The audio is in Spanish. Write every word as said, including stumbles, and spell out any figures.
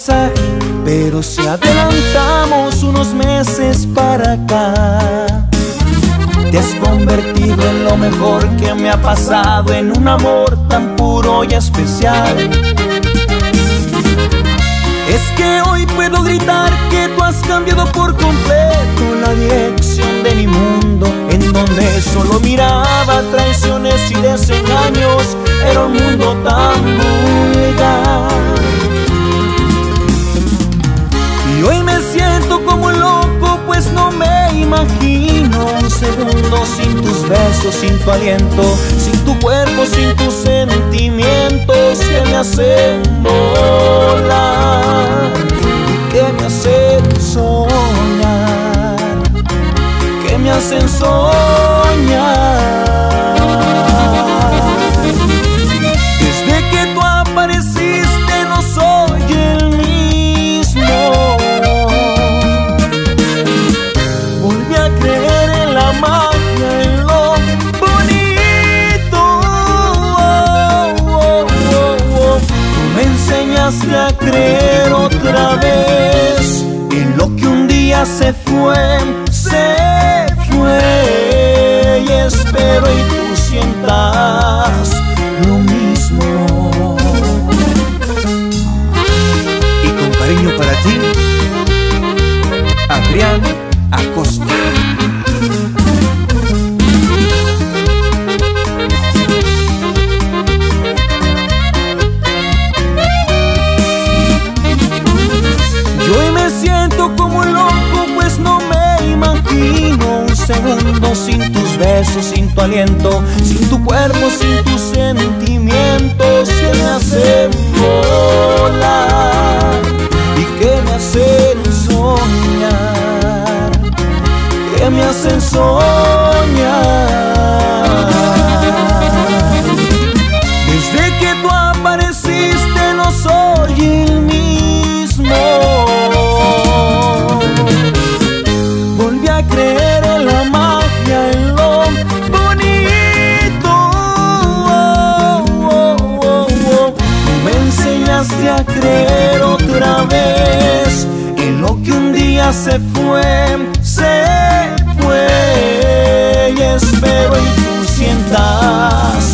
pasaje, pero si adelantamos unos meses para acá, te has convertido en lo mejor que me ha pasado, en un amor tan puro y especial. Es que hoy puedo gritar que tú has cambiado por completo la dirección de mi mundo, en donde solo miraba traiciones y desengaños. Era un mundo tan vulgar. Y hoy me siento como un loco, pues no me imagino un segundo sin tus besos, sin tu aliento, sin tu cuerpo, sin tus sentimientos que me hacen volar, que me hacen soñar, que me hacen soñar. Desde que tú apareciste no soy el mismo. Volví a creer en la magia, en lo bonito. Oh, oh, oh, oh. Tú me enseñaste a creer otra vez en lo que un día se fue, se fue. Y espero y tú sientas lo mismo. Y con cariño para ti, Adrián Acosta. Yo hoy me siento como un loco, pues no me imagino un segundo sin tus besos, sin tu aliento, sin tu cuerpo, sin tus sentimientos que me hacen volar y que me hacen soñar, que me hacen soñar. Desde que tú apareciste no soy el mismo. Volví a creer en la magia, en lo bonito. Oh, oh, oh, oh. Tú me enseñaste a creer otra vez en lo que un día se fue, se fue. Y espero y tú sientas